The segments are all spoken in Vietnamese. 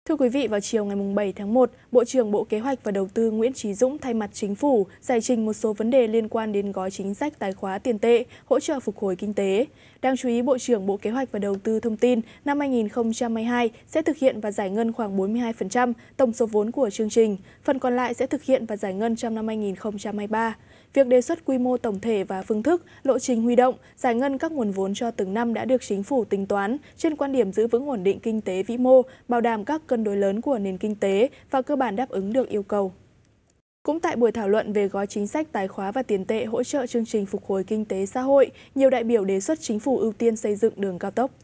Thưa quý vị, vào chiều ngày 7 tháng 1, Bộ trưởng Bộ Kế hoạch và Đầu tư Nguyễn Chí Dũng thay mặt Chính phủ giải trình một số vấn đề liên quan đến gói chính sách tài khóa tiền tệ, hỗ trợ phục hồi kinh tế. Đáng chú ý, Bộ trưởng Bộ Kế hoạch và Đầu tư thông tin năm 2022 sẽ thực hiện và giải ngân khoảng 42% tổng số vốn của chương trình, phần còn lại sẽ thực hiện và giải ngân trong năm 2023. Việc đề xuất quy mô tổng thể và phương thức, lộ trình huy động, giải ngân các nguồn vốn cho từng năm đã được Chính phủ tính toán trên quan điểm giữ vững ổn định kinh tế vĩ mô, bảo đảm các cân đối lớn của nền kinh tế và cơ bản đáp ứng được yêu cầu. Cũng tại buổi thảo luận về gói chính sách tài khóa và tiền tệ hỗ trợ chương trình phục hồi kinh tế xã hội, nhiều đại biểu đề xuất Chính phủ ưu tiên xây dựng đường cao tốc.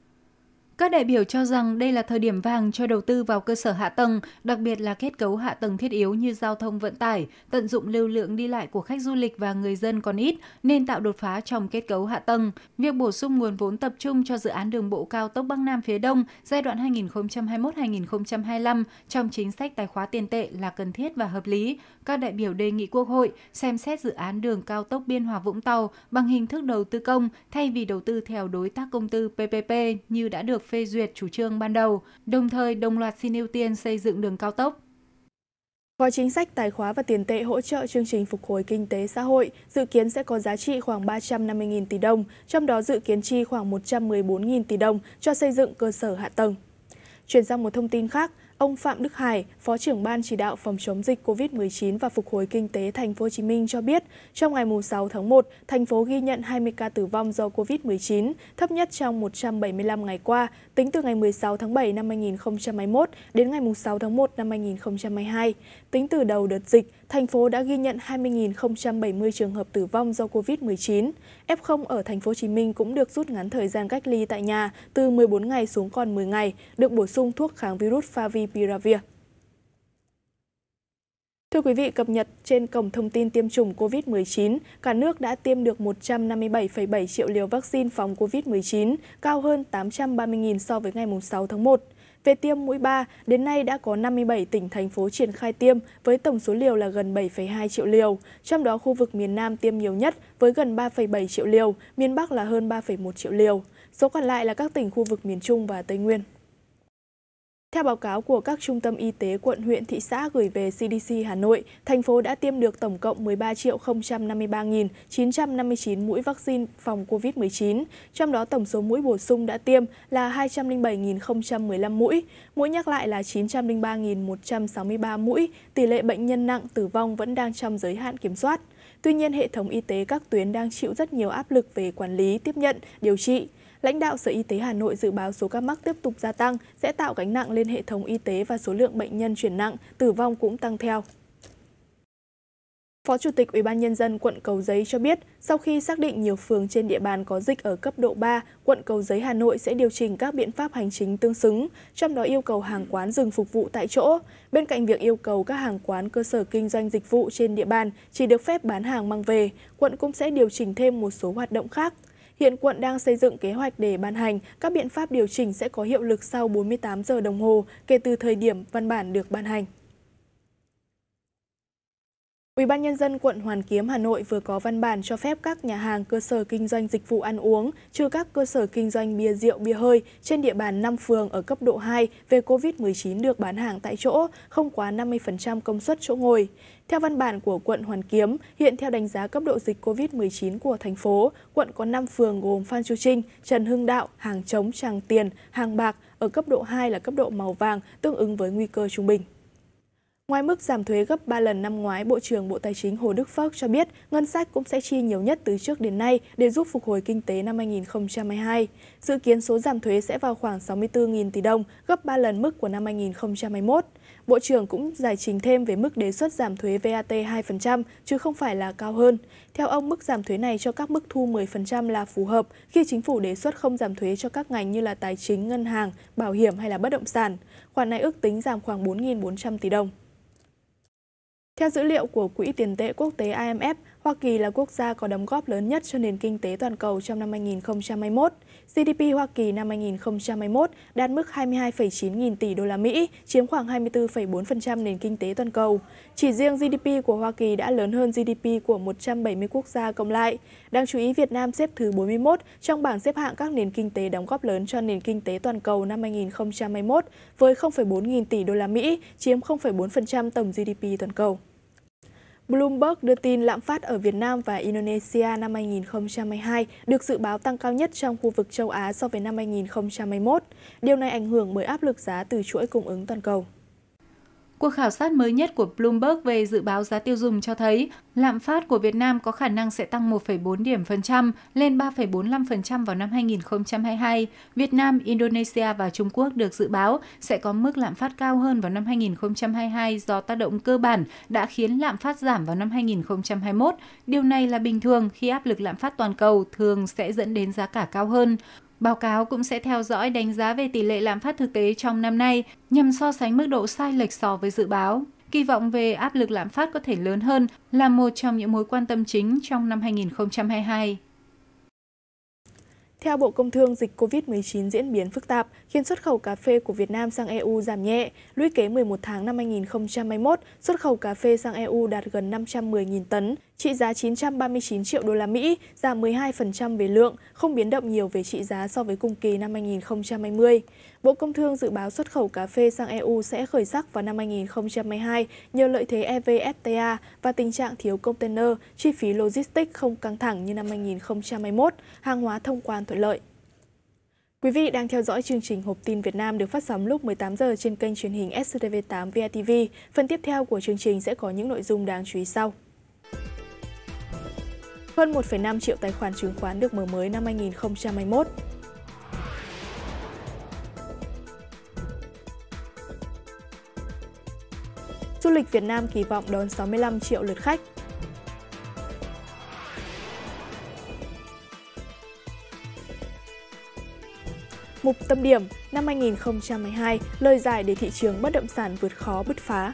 Các đại biểu cho rằng đây là thời điểm vàng cho đầu tư vào cơ sở hạ tầng, đặc biệt là kết cấu hạ tầng thiết yếu như giao thông vận tải, tận dụng lưu lượng đi lại của khách du lịch và người dân còn ít, nên tạo đột phá trong kết cấu hạ tầng. Việc bổ sung nguồn vốn tập trung cho dự án đường bộ cao tốc Bắc Nam phía Đông giai đoạn 2021-2025 trong chính sách tài khóa tiền tệ là cần thiết và hợp lý. Các đại biểu đề nghị Quốc hội xem xét dự án đường cao tốc Biên Hòa - Vũng Tàu bằng hình thức đầu tư công thay vì đầu tư theo đối tác công tư PPP như đã được phê duyệt chủ trương ban đầu, đồng thời đồng loạt xin ưu tiên xây dựng đường cao tốc. Gói chính sách tài khóa và tiền tệ hỗ trợ chương trình phục hồi kinh tế xã hội dự kiến sẽ có giá trị khoảng 350.000 tỷ đồng, trong đó dự kiến chi khoảng 114.000 tỷ đồng cho xây dựng cơ sở hạ tầng. Chuyển sang một thông tin khác, ông Phạm Đức Hải, Phó trưởng Ban chỉ đạo phòng chống dịch COVID-19 và phục hồi kinh tế Thành phố Hồ Chí Minh cho biết, trong ngày 6 tháng 1, thành phố ghi nhận 20 ca tử vong do COVID-19, thấp nhất trong 175 ngày qua, tính từ ngày 16 tháng 7 năm 2021 đến ngày 6 tháng 1 năm 2022. Tính từ đầu đợt dịch, thành phố đã ghi nhận 20.070 trường hợp tử vong do COVID-19. F0 ở Thành phố Hồ Chí Minh cũng được rút ngắn thời gian cách ly tại nhà từ 14 ngày xuống còn 10 ngày, được bổ sung thuốc kháng virus Favipiravir. Thưa quý vị, cập nhật trên cổng thông tin tiêm chủng COVID-19, cả nước đã tiêm được 157,7 triệu liều vaccine phòng COVID-19, cao hơn 830.000 so với ngày 6 tháng 1. Về tiêm mũi 3, đến nay đã có 57 tỉnh, thành phố triển khai tiêm với tổng số liều là gần 7,2 triệu liều. Trong đó, khu vực miền Nam tiêm nhiều nhất với gần 3,7 triệu liều, miền Bắc là hơn 3,1 triệu liều. Số còn lại là các tỉnh khu vực miền Trung và Tây Nguyên. Theo báo cáo của các trung tâm y tế quận, huyện, thị xã gửi về CDC Hà Nội, thành phố đã tiêm được tổng cộng 13.053.959 mũi vaccine phòng COVID-19, trong đó tổng số mũi bổ sung đã tiêm là 207.015 mũi, mũi nhắc lại là 903.163 mũi, tỷ lệ bệnh nhân nặng tử vong vẫn đang trong giới hạn kiểm soát. Tuy nhiên, hệ thống y tế các tuyến đang chịu rất nhiều áp lực về quản lý, tiếp nhận, điều trị. Lãnh đạo Sở Y tế Hà Nội dự báo số ca mắc tiếp tục gia tăng sẽ tạo gánh nặng lên hệ thống y tế và số lượng bệnh nhân chuyển nặng, tử vong cũng tăng theo. Phó Chủ tịch Ủy ban Nhân dân quận Cầu Giấy cho biết, sau khi xác định nhiều phường trên địa bàn có dịch ở cấp độ 3, quận Cầu Giấy Hà Nội sẽ điều chỉnh các biện pháp hành chính tương xứng, trong đó yêu cầu hàng quán dừng phục vụ tại chỗ. Bên cạnh việc yêu cầu các hàng quán, cơ sở kinh doanh dịch vụ trên địa bàn chỉ được phép bán hàng mang về, quận cũng sẽ điều chỉnh thêm một số hoạt động khác. Hiện quận đang xây dựng kế hoạch để ban hành, các biện pháp điều chỉnh sẽ có hiệu lực sau 48 giờ đồng hồ kể từ thời điểm văn bản được ban hành. Ủy ban Nhân dân quận Hoàn Kiếm, Hà Nội vừa có văn bản cho phép các nhà hàng, cơ sở kinh doanh dịch vụ ăn uống, trừ các cơ sở kinh doanh bia rượu, bia hơi trên địa bàn 5 phường ở cấp độ 2 về COVID-19 được bán hàng tại chỗ, không quá 50% công suất chỗ ngồi. Theo văn bản của quận Hoàn Kiếm, hiện theo đánh giá cấp độ dịch COVID-19 của thành phố, quận có 5 phường gồm Phan Chu Trinh, Trần Hưng Đạo, Hàng Trống, Tràng Tiền, Hàng Bạc ở cấp độ 2 là cấp độ màu vàng, tương ứng với nguy cơ trung bình. Ngoài mức giảm thuế gấp 3 lần năm ngoái, Bộ trưởng Bộ Tài chính Hồ Đức Phước cho biết ngân sách cũng sẽ chi nhiều nhất từ trước đến nay để giúp phục hồi kinh tế năm 2022. Dự kiến số giảm thuế sẽ vào khoảng 64.000 tỷ đồng, gấp 3 lần mức của năm 2021. Bộ trưởng cũng giải trình thêm về mức đề xuất giảm thuế VAT 2%, chứ không phải là cao hơn. Theo ông, mức giảm thuế này cho các mức thu 10% là phù hợp khi chính phủ đề xuất không giảm thuế cho các ngành như là tài chính, ngân hàng, bảo hiểm hay là bất động sản. Khoản này ước tính giảm khoảng 4.400 tỷ đồng. Theo dữ liệu của Quỹ tiền tệ quốc tế IMF, Hoa Kỳ là quốc gia có đóng góp lớn nhất cho nền kinh tế toàn cầu trong năm 2021. GDP Hoa Kỳ năm 2021 đạt mức 22,9 nghìn tỷ đô la Mỹ, chiếm khoảng 24,4% nền kinh tế toàn cầu. Chỉ riêng GDP của Hoa Kỳ đã lớn hơn GDP của 170 quốc gia cộng lại. Đáng chú ý, Việt Nam xếp thứ 41 trong bảng xếp hạng các nền kinh tế đóng góp lớn cho nền kinh tế toàn cầu năm 2021 với 0,4 nghìn tỷ đô la Mỹ, chiếm 0,4% tổng GDP toàn cầu. Bloomberg đưa tin lạm phát ở Việt Nam và Indonesia năm 2022 được dự báo tăng cao nhất trong khu vực châu Á so với năm 2021. Điều này ảnh hưởng bởi áp lực giá từ chuỗi cung ứng toàn cầu. Cuộc khảo sát mới nhất của Bloomberg về dự báo giá tiêu dùng cho thấy lạm phát của Việt Nam có khả năng sẽ tăng 1,4 điểm phần trăm lên 3,45% vào năm 2022. Việt Nam, Indonesia và Trung Quốc được dự báo sẽ có mức lạm phát cao hơn vào năm 2022 do tác động cơ bản đã khiến lạm phát giảm vào năm 2021. Điều này là bình thường khi áp lực lạm phát toàn cầu thường sẽ dẫn đến giá cả cao hơn. Báo cáo cũng sẽ theo dõi đánh giá về tỷ lệ lạm phát thực tế trong năm nay nhằm so sánh mức độ sai lệch so với dự báo. Kỳ vọng về áp lực lạm phát có thể lớn hơn là một trong những mối quan tâm chính trong năm 2022. Theo Bộ Công Thương, dịch COVID-19 diễn biến phức tạp khiến xuất khẩu cà phê của Việt Nam sang EU giảm nhẹ. Lũy kế 11 tháng năm 2021, xuất khẩu cà phê sang EU đạt gần 510.000 tấn, trị giá 939 triệu đô la Mỹ, giảm 12% về lượng, không biến động nhiều về trị giá so với cùng kỳ năm 2020. Bộ Công Thương dự báo xuất khẩu cà phê sang EU sẽ khởi sắc vào năm 2022 nhờ lợi thế EVFTA và tình trạng thiếu container, chi phí logistics không căng thẳng như năm 2021, hàng hóa thông quan thuận lợi. Quý vị đang theo dõi chương trình Hộp tin Việt Nam được phát sóng lúc 18 giờ trên kênh truyền hình SCTV8 VTV. Phần tiếp theo của chương trình sẽ có những nội dung đáng chú ý sau. Hơn 1,5 triệu tài khoản chứng khoán được mở mới năm 2021. Du lịch Việt Nam kỳ vọng đón 65 triệu lượt khách. Mục tâm điểm năm 2022, lời giải để thị trường bất động sản vượt khó bứt phá.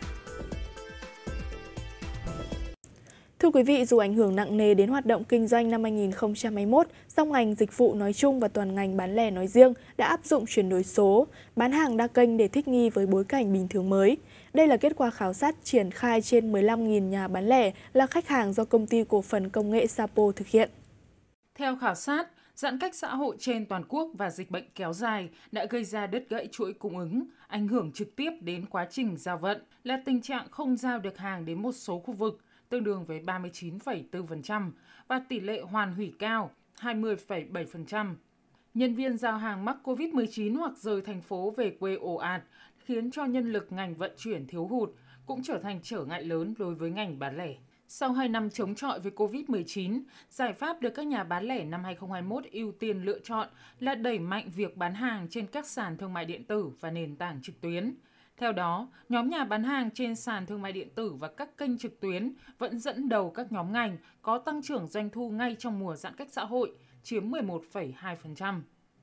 Thưa quý vị, dù ảnh hưởng nặng nề đến hoạt động kinh doanh năm 2021, song ngành dịch vụ nói chung và toàn ngành bán lẻ nói riêng đã áp dụng chuyển đổi số, bán hàng đa kênh để thích nghi với bối cảnh bình thường mới. Đây là kết quả khảo sát triển khai trên 15.000 nhà bán lẻ là khách hàng do Công ty Cổ phần Công nghệ Sapo thực hiện. Theo khảo sát, giãn cách xã hội trên toàn quốc và dịch bệnh kéo dài đã gây ra đứt gãy chuỗi cung ứng, ảnh hưởng trực tiếp đến quá trình giao vận, là tình trạng không giao được hàng đến một số khu vực, tương đương với 39,4%, và tỷ lệ hoàn hủy cao, 20,7%. Nhân viên giao hàng mắc COVID-19 hoặc rời thành phố về quê ồ ạt, khiến cho nhân lực ngành vận chuyển thiếu hụt, cũng trở thành trở ngại lớn đối với ngành bán lẻ. Sau 2 năm chống chọi với COVID-19, giải pháp được các nhà bán lẻ năm 2021 ưu tiên lựa chọn là đẩy mạnh việc bán hàng trên các sàn thương mại điện tử và nền tảng trực tuyến. Theo đó, nhóm nhà bán hàng trên sàn thương mại điện tử và các kênh trực tuyến vẫn dẫn đầu các nhóm ngành có tăng trưởng doanh thu ngay trong mùa giãn cách xã hội, chiếm 11,2%.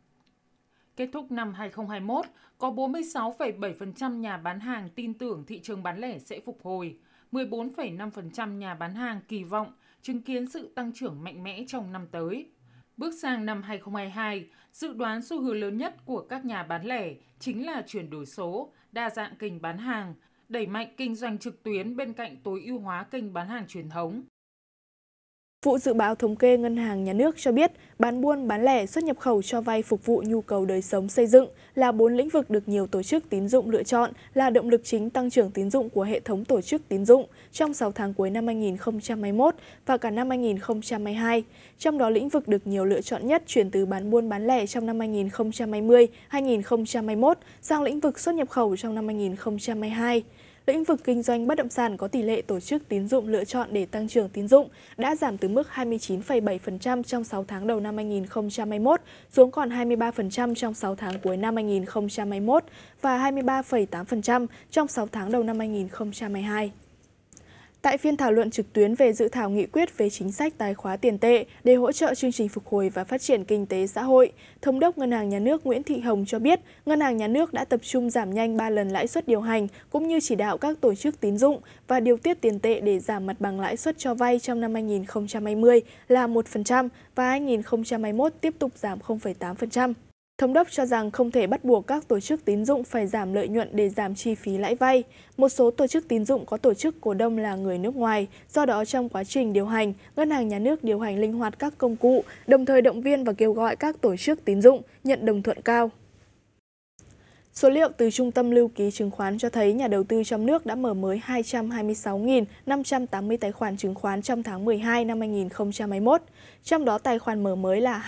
Kết thúc năm 2021, có 46,7% nhà bán hàng tin tưởng thị trường bán lẻ sẽ phục hồi. 14,5% nhà bán hàng kỳ vọng chứng kiến sự tăng trưởng mạnh mẽ trong năm tới. Bước sang năm 2022, dự đoán xu hướng lớn nhất của các nhà bán lẻ chính là chuyển đổi số, đa dạng kênh bán hàng, đẩy mạnh kinh doanh trực tuyến bên cạnh tối ưu hóa kênh bán hàng truyền thống. Vụ Dự báo Thống kê Ngân hàng Nhà nước cho biết, bán buôn, bán lẻ, xuất nhập khẩu cho vay phục vụ nhu cầu đời sống xây dựng là 4 lĩnh vực được nhiều tổ chức tín dụng lựa chọn là động lực chính tăng trưởng tín dụng của hệ thống tổ chức tín dụng trong 6 tháng cuối năm 2021 và cả năm 2022. Trong đó, lĩnh vực được nhiều lựa chọn nhất chuyển từ bán buôn, bán lẻ trong năm 2020-2021 sang lĩnh vực xuất nhập khẩu trong năm 2022. Lĩnh vực kinh doanh bất động sản có tỷ lệ tổ chức tín dụng lựa chọn để tăng trưởng tín dụng đã giảm từ mức 29,7% trong 6 tháng đầu năm 2021 xuống còn 23% trong 6 tháng cuối năm 2021 và 23,8% trong 6 tháng đầu năm 2022. Tại phiên thảo luận trực tuyến về dự thảo nghị quyết về chính sách tài khóa tiền tệ để hỗ trợ chương trình phục hồi và phát triển kinh tế xã hội, Thống đốc Ngân hàng Nhà nước Nguyễn Thị Hồng cho biết, Ngân hàng Nhà nước đã tập trung giảm nhanh 3 lần lãi suất điều hành, cũng như chỉ đạo các tổ chức tín dụng và điều tiết tiền tệ để giảm mặt bằng lãi suất cho vay trong năm 2020 là 1% và 2021 tiếp tục giảm 0,8%. Thống đốc cho rằng không thể bắt buộc các tổ chức tín dụng phải giảm lợi nhuận để giảm chi phí lãi vay. Một số tổ chức tín dụng có tổ chức cổ đông là người nước ngoài, do đó trong quá trình điều hành, Ngân hàng Nhà nước điều hành linh hoạt các công cụ, đồng thời động viên và kêu gọi các tổ chức tín dụng nhận đồng thuận cao. Số liệu từ Trung tâm Lưu ký Chứng khoán cho thấy nhà đầu tư trong nước đã mở mới 226.580 tài khoản chứng khoán trong tháng 12 năm 2021. Trong đó tài khoản mở mới là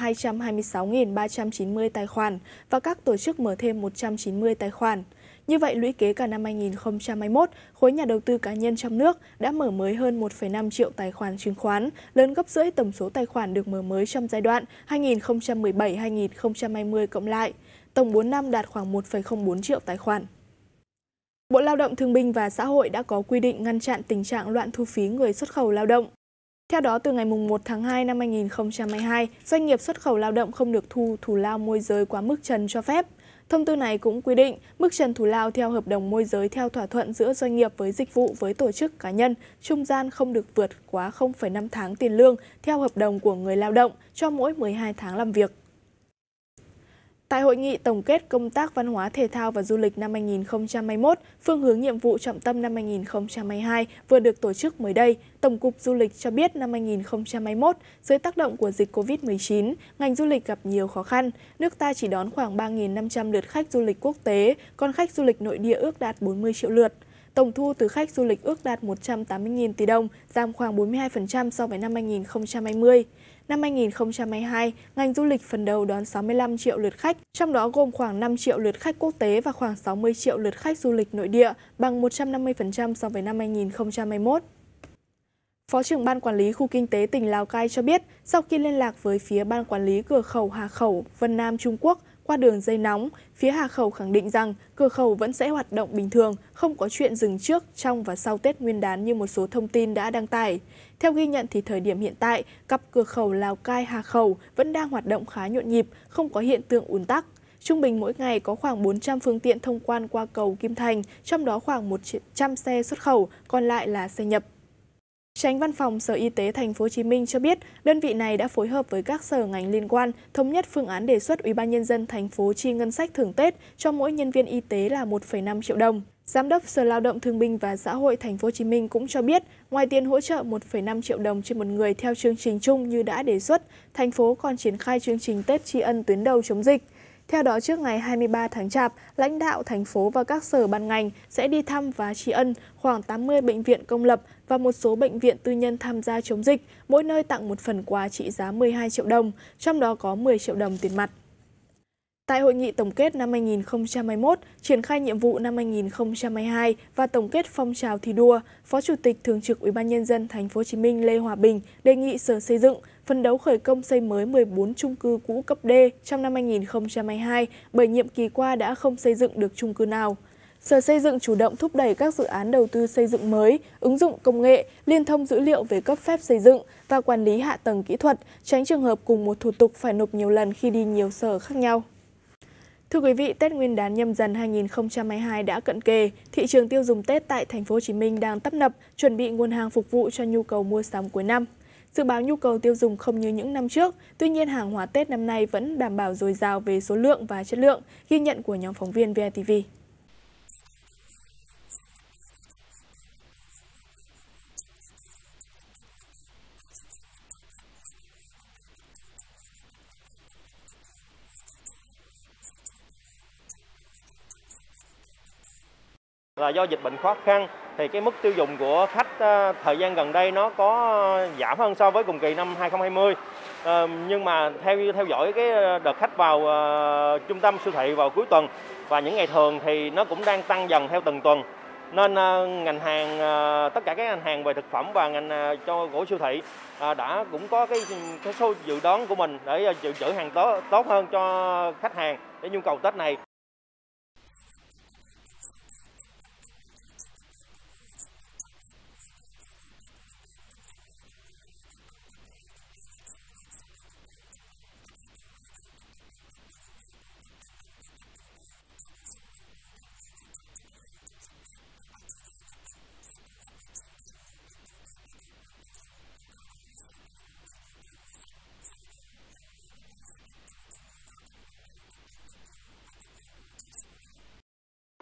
226.390 tài khoản và các tổ chức mở thêm 190 tài khoản. Như vậy, lũy kế cả năm 2021, khối nhà đầu tư cá nhân trong nước đã mở mới hơn 1,5 triệu tài khoản chứng khoán, lớn gấp rưỡi tổng số tài khoản được mở mới trong giai đoạn 2017-2020 cộng lại. Tổng 4 năm đạt khoảng 1,04 triệu tài khoản. Bộ Lao động Thương binh và Xã hội đã có quy định ngăn chặn tình trạng loạn thu phí người xuất khẩu lao động. Theo đó, từ ngày 1 tháng 2 năm 2022, doanh nghiệp xuất khẩu lao động không được thu thù lao môi giới quá mức trần cho phép. Thông tư này cũng quy định mức trần thù lao theo hợp đồng môi giới theo thỏa thuận giữa doanh nghiệp với dịch vụ với tổ chức cá nhân, trung gian không được vượt quá 0,5 tháng tiền lương theo hợp đồng của người lao động cho mỗi 12 tháng làm việc. Tại hội nghị tổng kết công tác văn hóa thể thao và du lịch năm 2021, phương hướng nhiệm vụ trọng tâm năm 2022 vừa được tổ chức mới đây, Tổng cục Du lịch cho biết năm 2021, dưới tác động của dịch Covid-19, ngành du lịch gặp nhiều khó khăn. Nước ta chỉ đón khoảng 3.500 lượt khách du lịch quốc tế, còn khách du lịch nội địa ước đạt 40 triệu lượt. Tổng thu từ khách du lịch ước đạt 180.000 tỷ đồng, giảm khoảng 42% so với năm 2020. Năm 2022, ngành du lịch phấn đấu đón 65 triệu lượt khách, trong đó gồm khoảng 5 triệu lượt khách quốc tế và khoảng 60 triệu lượt khách du lịch nội địa, bằng 150% so với năm 2021. Phó trưởng Ban Quản lý Khu Kinh tế tỉnh Lào Cai cho biết, sau khi liên lạc với phía Ban Quản lý Cửa khẩu Hà Khẩu, Vân Nam, Trung Quốc, qua đường dây nóng, phía Hà Khẩu khẳng định rằng cửa khẩu vẫn sẽ hoạt động bình thường, không có chuyện dừng trước, trong và sau Tết Nguyên đán như một số thông tin đã đăng tải. Theo ghi nhận thì thời điểm hiện tại, cặp cửa khẩu Lào Cai Hà Khẩu vẫn đang hoạt động khá nhộn nhịp, không có hiện tượng ùn tắc. Trung bình mỗi ngày có khoảng 400 phương tiện thông quan qua cầu Kim Thành, trong đó khoảng 100 xe xuất khẩu, còn lại là xe nhập. Chánh Văn phòng Sở Y tế Thành phố Hồ Chí Minh cho biết, đơn vị này đã phối hợp với các sở ngành liên quan thống nhất phương án đề xuất Ủy ban nhân dân thành phố chi ngân sách thưởng Tết cho mỗi nhân viên y tế là 1,5 triệu đồng. Giám đốc Sở Lao động Thương binh và Xã hội Thành phố Hồ Chí Minh cũng cho biết, ngoài tiền hỗ trợ 1,5 triệu đồng trên một người theo chương trình chung như đã đề xuất, thành phố còn triển khai chương trình Tết tri ân tuyến đầu chống dịch. Theo đó, trước ngày 23 tháng Chạp, lãnh đạo thành phố và các sở ban ngành sẽ đi thăm và tri ân khoảng 80 bệnh viện công lập và một số bệnh viện tư nhân tham gia chống dịch, mỗi nơi tặng một phần quà trị giá 12 triệu đồng, trong đó có 10 triệu đồng tiền mặt. Tại hội nghị tổng kết năm 2021, triển khai nhiệm vụ năm 2022 và tổng kết phong trào thi đua, Phó Chủ tịch Thường trực Ủy ban nhân dân Thành phố Hồ Chí Minh Lê Hòa Bình đề nghị Sở Xây dựng phấn đấu khởi công xây mới 14 chung cư cũ cấp D trong năm 2022, bởi nhiệm kỳ qua đã không xây dựng được chung cư nào. Sở Xây dựng chủ động thúc đẩy các dự án đầu tư xây dựng mới, ứng dụng công nghệ, liên thông dữ liệu về cấp phép xây dựng và quản lý hạ tầng kỹ thuật, tránh trường hợp cùng một thủ tục phải nộp nhiều lần khi đi nhiều sở khác nhau. Thưa quý vị, Tết Nguyên đán Nhâm Dần 2022 đã cận kề, thị trường tiêu dùng Tết tại Thành phố Hồ Chí Minh đang tấp nập, chuẩn bị nguồn hàng phục vụ cho nhu cầu mua sắm cuối năm. Dự báo nhu cầu tiêu dùng không như những năm trước, tuy nhiên hàng hóa Tết năm nay vẫn đảm bảo dồi dào về số lượng và chất lượng, ghi nhận của nhóm phóng viên VITV. Là do dịch bệnh khó khăn thì cái mức tiêu dùng của khách thời gian gần đây nó có giảm hơn so với cùng kỳ năm 2020. Nhưng mà theo dõi cái đợt khách vào trung tâm siêu thị vào cuối tuần và những ngày thường thì nó cũng đang tăng dần theo từng tuần. Nên ngành hàng, tất cả các ngành hàng về thực phẩm và ngành của siêu thị đã cũng có cái số dự đoán của mình để dự trữ hàng tốt hơn cho khách hàng để nhu cầu Tết này.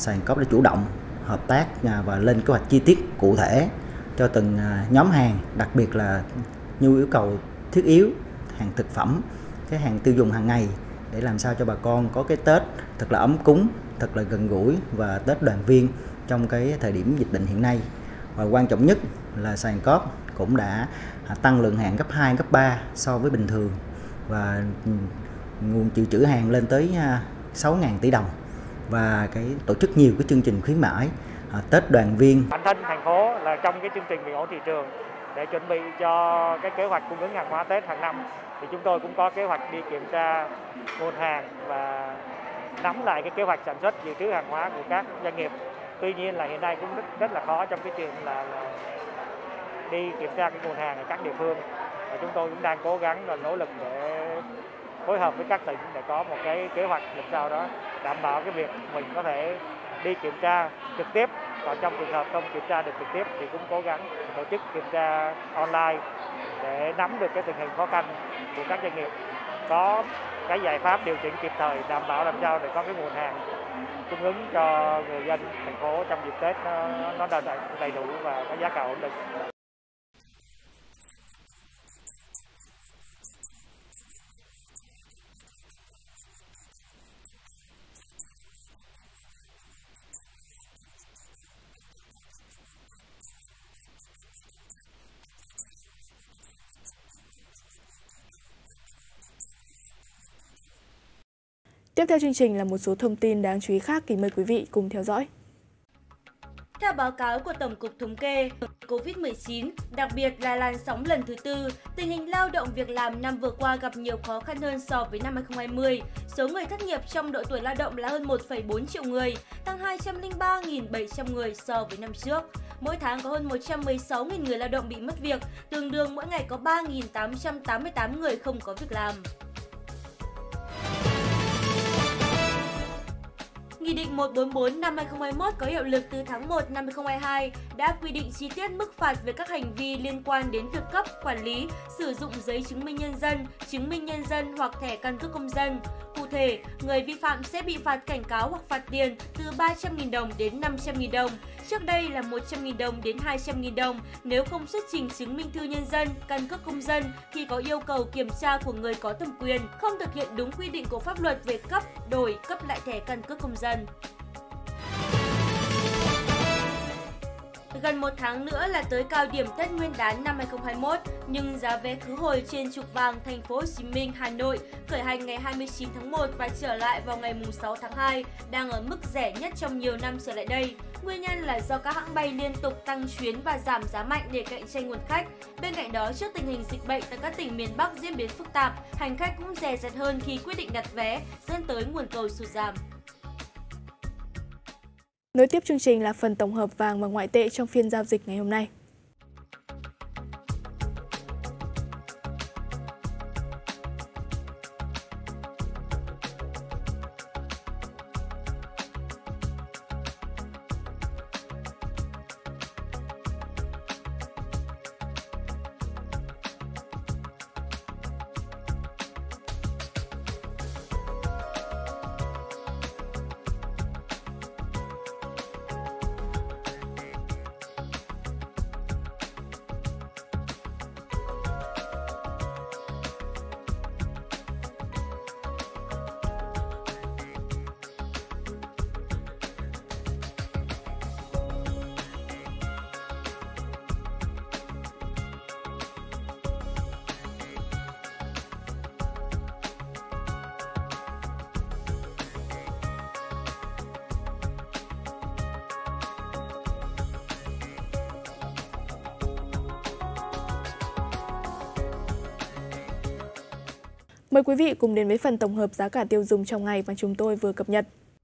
Sàn Coop đã chủ động hợp tác và lên kế hoạch chi tiết cụ thể cho từng nhóm hàng, đặc biệt là nhu yêu cầu thiết yếu, hàng thực phẩm, cái hàng tiêu dùng hàng ngày, để làm sao cho bà con có cái Tết thật là ấm cúng, thật là gần gũi và Tết đoàn viên trong cái thời điểm dịch bệnh hiện nay. Và quan trọng nhất là Sàn Coop cũng đã tăng lượng hàng gấp 2, gấp 3 so với bình thường và nguồn dự trữ hàng lên tới 6.000 tỷ đồng, và cái tổ chức nhiều cái chương trình khuyến mãi Tết đoàn viên. Bản thân thành phố là trong cái chương trình bình ổn thị trường để chuẩn bị cho cái kế hoạch cung ứng hàng hóa Tết hàng năm, thì chúng tôi cũng có kế hoạch đi kiểm tra nguồn hàng và nắm lại cái kế hoạch sản xuất dự trữ hàng hóa của các doanh nghiệp. Tuy nhiên là hiện nay cũng rất là khó trong cái chuyện là đi kiểm tra cái nguồn hàng ở các địa phương, và chúng tôi cũng đang cố gắng và nỗ lực để phối hợp với các tỉnh để có một cái kế hoạch làm sao đó đảm bảo cái việc mình có thể đi kiểm tra trực tiếp. Còn trong trường hợp không kiểm tra được trực tiếp thì cũng cố gắng tổ chức kiểm tra online để nắm được cái tình hình khó khăn của các doanh nghiệp, có cái giải pháp điều chỉnh kịp thời, đảm bảo làm sao để có cái nguồn hàng cung ứng cho người dân thành phố trong dịp Tết nó đầy đủ và có giá cả ổn định. Tiếp theo chương trình là một số thông tin đáng chú ý khác, kính mời quý vị cùng theo dõi. Theo báo cáo của Tổng cục Thống kê, Covid-19, đặc biệt là làn sóng lần thứ tư, tình hình lao động việc làm năm vừa qua gặp nhiều khó khăn hơn so với năm 2020. Số người thất nghiệp trong độ tuổi lao động là hơn 1,4 triệu người, tăng 203.700 người so với năm trước. Mỗi tháng có hơn 116.000 người lao động bị mất việc, tương đương mỗi ngày có 3.888 người không có việc làm. Nghị định 144 năm 2021 có hiệu lực từ tháng 1 năm 2022 đã quy định chi tiết mức phạt về các hành vi liên quan đến việc cấp, quản lý, sử dụng giấy chứng minh nhân dân hoặc thẻ căn cước công dân. Cụ thể, người vi phạm sẽ bị phạt cảnh cáo hoặc phạt tiền từ 300.000 đồng đến 500.000 đồng. Trước đây là 100.000 đồng đến 200.000 đồng nếu không xuất trình chứng minh thư nhân dân, căn cước công dân khi có yêu cầu kiểm tra của người có thẩm quyền, không thực hiện đúng quy định của pháp luật về cấp, đổi, cấp lại thẻ căn cước công dân. Gần một tháng nữa là tới cao điểm Tết Nguyên đán năm 2021, nhưng giá vé khứ hồi trên trục vàng thành phố Hồ Chí Minh, Hà Nội khởi hành ngày 29 tháng 1 và trở lại vào ngày 6 tháng 2 đang ở mức rẻ nhất trong nhiều năm trở lại đây. Nguyên nhân là do các hãng bay liên tục tăng chuyến và giảm giá mạnh để cạnh tranh nguồn khách. Bên cạnh đó, trước tình hình dịch bệnh tại các tỉnh miền Bắc diễn biến phức tạp, hành khách cũng dè dặt hơn khi quyết định đặt vé, dẫn tới nguồn cầu sụt giảm. Nối tiếp chương trình là phần tổng hợp vàng và ngoại tệ trong phiên giao dịch ngày hôm nay. Mời quý vị cùng đến với phần tổng hợp giá cả tiêu dùng trong ngày mà chúng tôi vừa cập nhật.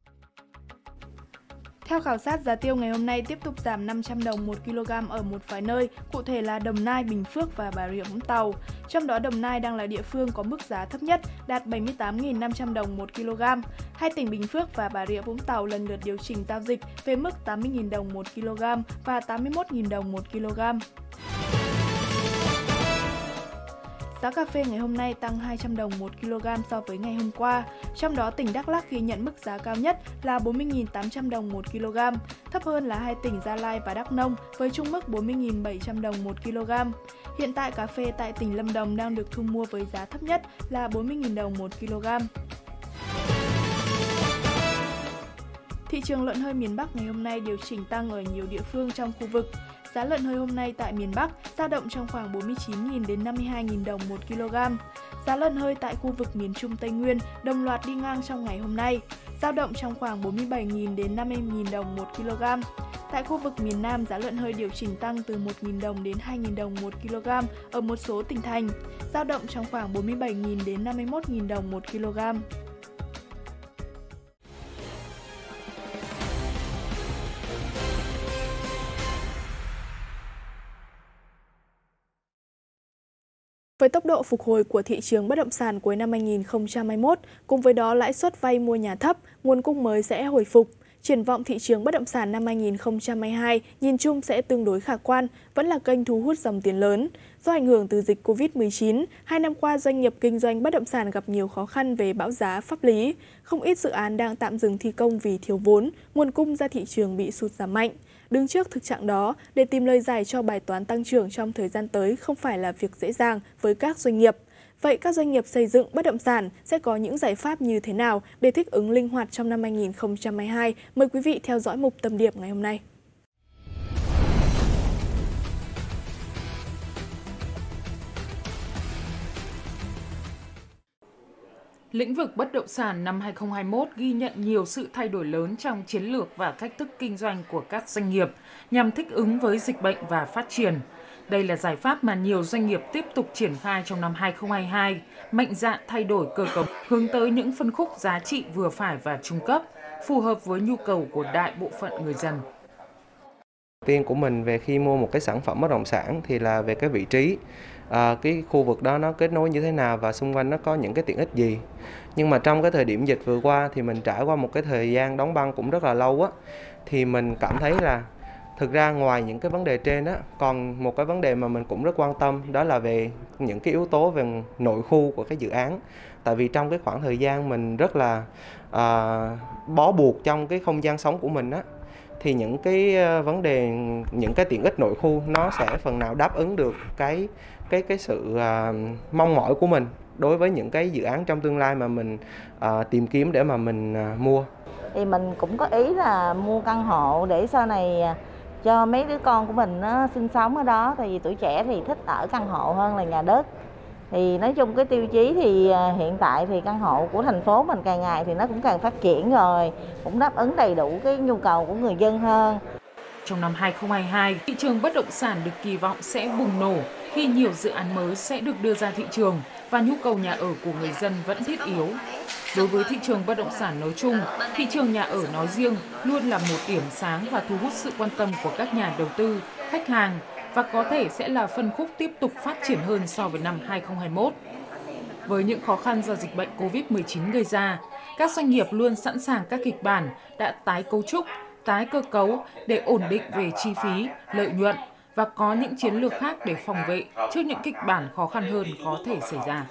Theo khảo sát, giá tiêu ngày hôm nay tiếp tục giảm 500 đồng 1 kg ở một vài nơi, cụ thể là Đồng Nai, Bình Phước và Bà Rịa Vũng Tàu. Trong đó Đồng Nai đang là địa phương có mức giá thấp nhất, đạt 78.500 đồng 1 kg. Hai tỉnh Bình Phước và Bà Rịa Vũng Tàu lần lượt điều chỉnh giao dịch về mức 80.000 đồng 1 kg và 81.000 đồng 1 kg. Giá cà phê ngày hôm nay tăng 200 đồng 1 kg so với ngày hôm qua. Trong đó, tỉnh Đắk Lắk ghi nhận mức giá cao nhất là 40.800 đồng 1 kg, thấp hơn là hai tỉnh Gia Lai và Đắk Nông với chung mức 40.700 đồng 1 kg. Hiện tại, cà phê tại tỉnh Lâm Đồng đang được thu mua với giá thấp nhất là 40.000 đồng 1 kg. Thị trường lợn hơi miền Bắc ngày hôm nay điều chỉnh tăng ở nhiều địa phương trong khu vực. Giá lợn hơi hôm nay tại miền Bắc dao động trong khoảng 49.000 đến 52.000 đồng 1 kg. Giá lợn hơi tại khu vực miền Trung Tây Nguyên đồng loạt đi ngang trong ngày hôm nay, dao động trong khoảng 47.000 đến 50.000 đồng 1 kg. Tại khu vực miền Nam, giá lợn hơi điều chỉnh tăng từ 1.000 đồng đến 2.000 đồng 1 kg ở một số tỉnh thành, dao động trong khoảng 47.000 đến 51.000 đồng 1 kg. Với tốc độ phục hồi của thị trường bất động sản cuối năm 2021, cùng với đó lãi suất vay mua nhà thấp, nguồn cung mới sẽ hồi phục. Triển vọng thị trường bất động sản năm 2022 nhìn chung sẽ tương đối khả quan, vẫn là kênh thu hút dòng tiền lớn. Do ảnh hưởng từ dịch Covid-19, 2 năm qua doanh nghiệp kinh doanh bất động sản gặp nhiều khó khăn về bão giá pháp lý. Không ít dự án đang tạm dừng thi công vì thiếu vốn, nguồn cung ra thị trường bị sụt giảm mạnh. Đứng trước thực trạng đó, để tìm lời giải cho bài toán tăng trưởng trong thời gian tới không phải là việc dễ dàng với các doanh nghiệp. Vậy các doanh nghiệp xây dựng bất động sản sẽ có những giải pháp như thế nào để thích ứng linh hoạt trong năm 2022? Mời quý vị theo dõi mục Tâm điểm ngày hôm nay. Lĩnh vực bất động sản năm 2021 ghi nhận nhiều sự thay đổi lớn trong chiến lược và cách thức kinh doanh của các doanh nghiệp nhằm thích ứng với dịch bệnh và phát triển. Đây là giải pháp mà nhiều doanh nghiệp tiếp tục triển khai trong năm 2022, mạnh dạn thay đổi cơ cấu, hướng tới những phân khúc giá trị vừa phải và trung cấp, phù hợp với nhu cầu của đại bộ phận người dân. Tiên của mình về khi mua một cái sản phẩm bất động sản thì là về cái vị trí, cái khu vực đó nó kết nối như thế nào và xung quanh nó có những cái tiện ích gì. Nhưng mà trong cái thời điểm dịch vừa qua thì mình trải qua một cái thời gian đóng băng cũng rất là lâu á, thì mình cảm thấy là thực ra ngoài những cái vấn đề trên á, còn một cái vấn đề mà mình cũng rất quan tâm, đó là về những cái yếu tố về nội khu của cái dự án. Tại vì trong cái khoảng thời gian mình rất là bó buộc trong cái không gian sống của mình á, thì những cái vấn đề, những cái tiện ích nội khu nó sẽ phần nào đáp ứng được cái sự mong mỏi của mình đối với những cái dự án trong tương lai mà mình tìm kiếm để mà mình mua. Thì mình cũng có ý là mua căn hộ để sau này cho mấy đứa con của mình nó sinh sống ở đó, tại vì tuổi trẻ thì thích ở căn hộ hơn là nhà đất. Thì nói chung cái tiêu chí thì hiện tại thì căn hộ của thành phố mình càng ngày thì nó cũng càng phát triển rồi, cũng đáp ứng đầy đủ cái nhu cầu của người dân hơn. Trong năm 2022, thị trường bất động sản được kỳ vọng sẽ bùng nổ khi nhiều dự án mới sẽ được đưa ra thị trường và nhu cầu nhà ở của người dân vẫn thiết yếu. Đối với thị trường bất động sản nói chung, thị trường nhà ở nói riêng luôn là một điểm sáng và thu hút sự quan tâm của các nhà đầu tư, khách hàng và có thể sẽ là phân khúc tiếp tục phát triển hơn so với năm 2021. Với những khó khăn do dịch bệnh Covid-19 gây ra, các doanh nghiệp luôn sẵn sàng các kịch bản đã tái cấu trúc, tái cơ cấu để ổn định về chi phí, lợi nhuận và có những chiến lược khác để phòng vệ trước những kịch bản khó khăn hơn có thể xảy ra.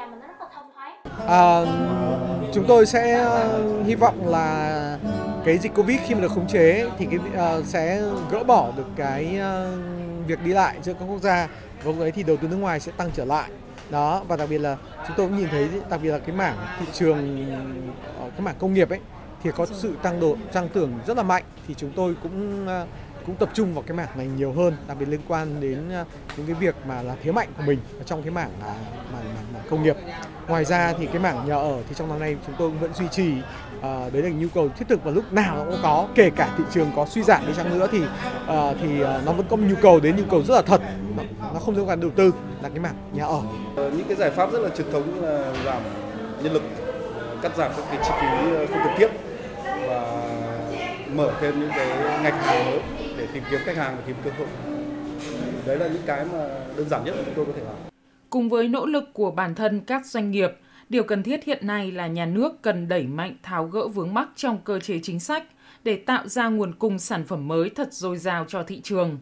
Chúng tôi sẽ hy vọng là cái dịch Covid khi mà được khống chế thì sẽ gỡ bỏ được cái việc đi lại giữa các quốc gia, và lúc đấy thì đầu tư nước ngoài sẽ tăng trở lại. Đó, và đặc biệt là chúng tôi cũng nhìn thấy đặc biệt là cái mảng thị trường, cái mảng công nghiệp ấy thì có sự tăng trưởng rất là mạnh, thì chúng tôi cũng tập trung vào cái mảng này nhiều hơn, đặc biệt liên quan đến những cái việc mà là thế mạnh của mình ở trong cái mảng công nghiệp. Ngoài ra thì cái mảng nhà ở thì trong năm nay chúng tôi vẫn duy trì, đấy là nhu cầu thiết thực và lúc nào nó cũng có, kể cả thị trường có suy giảm đi chăng nữa thì nó vẫn có nhu cầu rất là thật, nó không liên quan đầu tư, là cái mảng nhà ở. Những cái giải pháp rất là truyền thống như là giảm nhân lực, cắt giảm các cái chi phí không cần thiết và mở thêm những cái ngành hàng mới để tìm kiếm khách hàng và tìm cơ hội. Đấy là những cái mà đơn giản nhất mà chúng tôi có thể làm. Cùng với nỗ lực của bản thân các doanh nghiệp, điều cần thiết hiện nay là nhà nước cần đẩy mạnh tháo gỡ vướng mắc trong cơ chế chính sách để tạo ra nguồn cung sản phẩm mới thật dồi dào cho thị trường.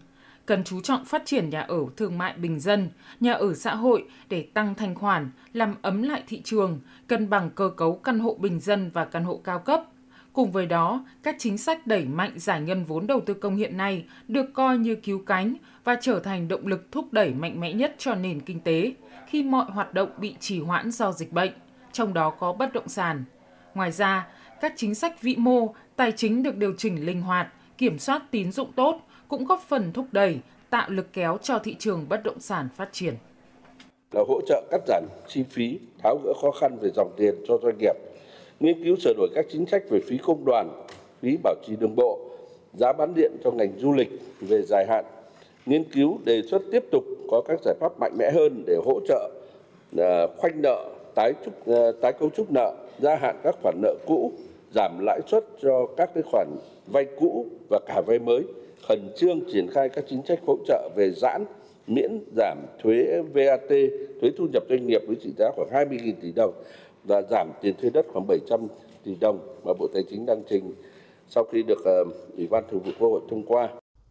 cần chú trọng phát triển nhà ở thương mại bình dân, nhà ở xã hội để tăng thanh khoản, làm ấm lại thị trường, cân bằng cơ cấu căn hộ bình dân và căn hộ cao cấp. Cùng với đó, các chính sách đẩy mạnh giải ngân vốn đầu tư công hiện nay được coi như cứu cánh và trở thành động lực thúc đẩy mạnh mẽ nhất cho nền kinh tế khi mọi hoạt động bị trì hoãn do dịch bệnh, trong đó có bất động sản. Ngoài ra, các chính sách vĩ mô, tài chính được điều chỉnh linh hoạt, kiểm soát tín dụng tốt cũng góp phần thúc đẩy, tạo lực kéo cho thị trường bất động sản phát triển. Là hỗ trợ cắt giảm chi phí, tháo gỡ khó khăn về dòng tiền cho doanh nghiệp, nghiên cứu sửa đổi các chính sách về phí công đoàn, phí bảo trì đường bộ, giá bán điện cho ngành du lịch về dài hạn, nghiên cứu đề xuất tiếp tục có các giải pháp mạnh mẽ hơn để hỗ trợ khoanh nợ, tái cấu trúc nợ, gia hạn các khoản nợ cũ, giảm lãi suất cho các cái khoản vay cũ và cả vay mới, khẩn trương triển khai các chính sách hỗ trợ về giãn, miễn giảm thuế VAT, thuế thu nhập doanh nghiệp với trị giá khoảng 20.000 tỷ đồng và giảm tiền thuê đất khoảng 700 tỷ đồng mà Bộ Tài chính đang trình sau khi được Ủy ban Thường vụ Quốc hội thông qua.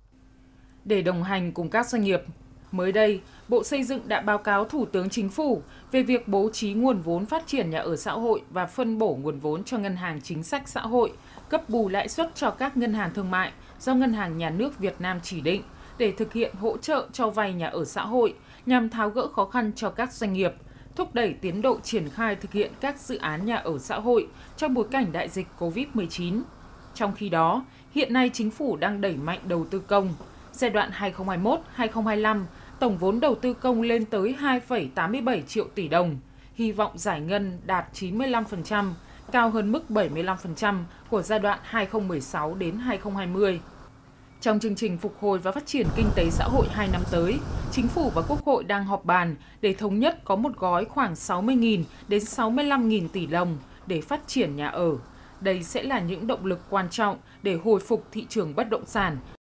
Để đồng hành cùng các doanh nghiệp, mới đây, Bộ Xây dựng đã báo cáo Thủ tướng Chính phủ về việc bố trí nguồn vốn phát triển nhà ở xã hội và phân bổ nguồn vốn cho Ngân hàng Chính sách Xã hội, cấp bù lãi suất cho các ngân hàng thương mại do Ngân hàng Nhà nước Việt Nam chỉ định để thực hiện hỗ trợ cho vay nhà ở xã hội nhằm tháo gỡ khó khăn cho các doanh nghiệp, thúc đẩy tiến độ triển khai thực hiện các dự án nhà ở xã hội trong bối cảnh đại dịch COVID-19. Trong khi đó, hiện nay Chính phủ đang đẩy mạnh đầu tư công. Giai đoạn 2021-2025, tổng vốn đầu tư công lên tới 2,87 triệu tỷ đồng, hy vọng giải ngân đạt 95%, cao hơn mức 75% của giai đoạn 2016 đến 2020. Trong chương trình phục hồi và phát triển kinh tế xã hội 2 năm tới, Chính phủ và Quốc hội đang họp bàn để thống nhất có một gói khoảng 60.000 đến 65.000 tỷ đồng để phát triển nhà ở. Đây sẽ là những động lực quan trọng để hồi phục thị trường bất động sản